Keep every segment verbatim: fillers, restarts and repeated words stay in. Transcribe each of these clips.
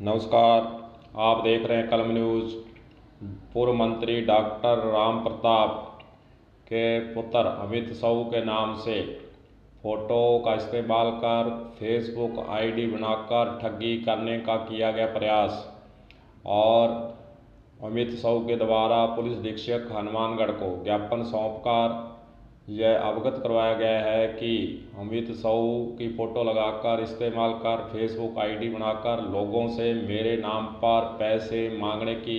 नमस्कार, आप देख रहे हैं कलम न्यूज़। पूर्व मंत्री डॉक्टर राम प्रताप के पुत्र अमित साहू के नाम से फ़ोटो का इस्तेमाल कर फेसबुक आईडी बनाकर ठगी करने का किया गया प्रयास और अमित साहू के द्वारा पुलिस अधीक्षक हनुमानगढ़ को ज्ञापन सौंपकर यह अवगत करवाया गया है कि अमित साहू की फ़ोटो लगाकर इस्तेमाल कर फेसबुक आईडी बनाकर लोगों से मेरे नाम पर पैसे मांगने की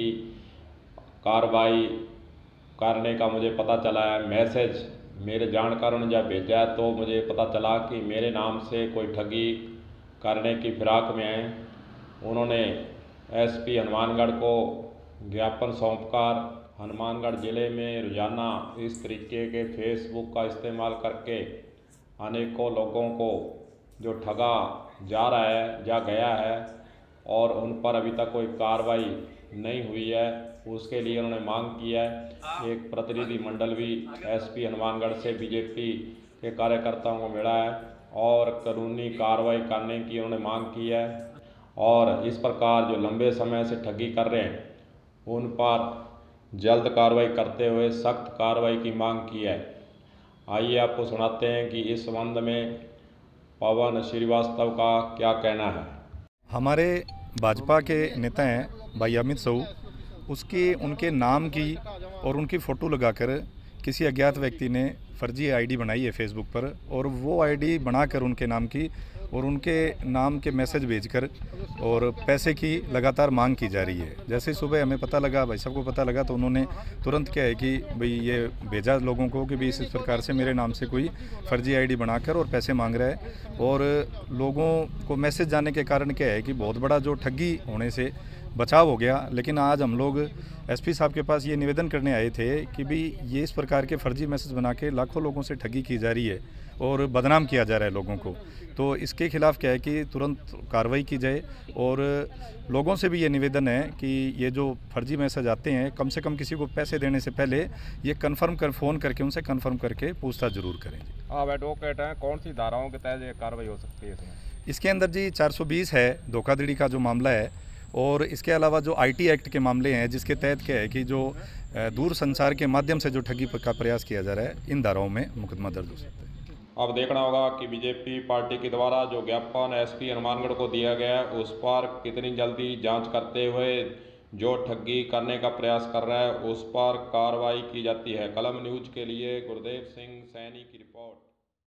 कार्रवाई करने का मुझे पता चला है। मैसेज मेरे जानकारों ने जब भेजा है तो मुझे पता चला कि मेरे नाम से कोई ठगी करने की फिराक में है। उन्होंने एसपी हनुमानगढ़ को ज्ञापन सौंपकर हनुमानगढ़ ज़िले में रोज़ाना इस तरीके के फेसबुक का इस्तेमाल करके अनेकों लोगों को जो ठगा जा रहा है जा गया है और उन पर अभी तक कोई कार्रवाई नहीं हुई है, उसके लिए उन्होंने मांग की है। एक प्रतिनिधि मंडल भी एसपी हनुमानगढ़ से बीजेपी के कार्यकर्ताओं को मिला है और कानूनी कार्रवाई करने की उन्होंने मांग की है और इस प्रकार जो लंबे समय से ठगी कर रहे हैं उन पर जल्द कार्रवाई करते हुए सख्त कार्रवाई की मांग की है। आइए आपको सुनाते हैं कि इस संबंध में पवन श्रीवास्तव का क्या कहना है। हमारे भाजपा के नेता हैं भाई अमित साहू, उसकी उनके नाम की और उनकी फ़ोटो लगाकर किसी अज्ञात व्यक्ति ने फर्जी आईडी बनाई है फेसबुक पर और वो आईडी बनाकर उनके नाम की और उनके नाम के मैसेज भेजकर और पैसे की लगातार मांग की जा रही है। जैसे सुबह हमें पता लगा, भाई साहब को पता लगा, तो उन्होंने तुरंत क्या है कि भाई ये भेजा लोगों को कि भाई इस प्रकार से मेरे नाम से कोई फर्जी आईडी बनाकर और पैसे मांग रहा है और लोगों को मैसेज जाने के कारण क्या है कि बहुत बड़ा जो ठगी होने से बचाव हो गया। लेकिन आज हम लोग एसपी साहब के पास ये निवेदन करने आए थे कि भाई ये इस प्रकार के फर्जी मैसेज बना के लाखों लोगों से ठगी की जा रही है और बदनाम किया जा रहा है लोगों को, तो इसके खिलाफ क्या है कि तुरंत कार्रवाई की जाए। और लोगों से भी ये निवेदन है कि ये जो फर्जी मैसेज आते हैं कम से कम किसी को पैसे देने से पहले ये कंफर्म कर फ़ोन करके उनसे कंफर्म करके पूछताछ जरूर करें। आप एडवोकेट हैं, कौन सी धाराओं के तहत ये कार्रवाई हो सकती है इसमें? इसके अंदर जी चार सौ बीस है धोखाधड़ी का जो मामला है और इसके अलावा जो आईटी एक्ट के मामले हैं जिसके तहत क्या है कि जो दूर संचार के माध्यम से जो ठगी का प्रयास किया जा रहा है, इन धाराओं में मुकदमा दर्ज हो सकता है। अब देखना होगा कि बीजेपी पार्टी के द्वारा जो ज्ञापन एसपी हनुमानगढ़ को दिया गया है उस पर कितनी जल्दी जांच करते हुए जो ठगी करने का प्रयास कर रहा है उस पर कार्रवाई की जाती है। कलम न्यूज़ के लिए गुरदेव सिंह सैनी की रिपोर्ट।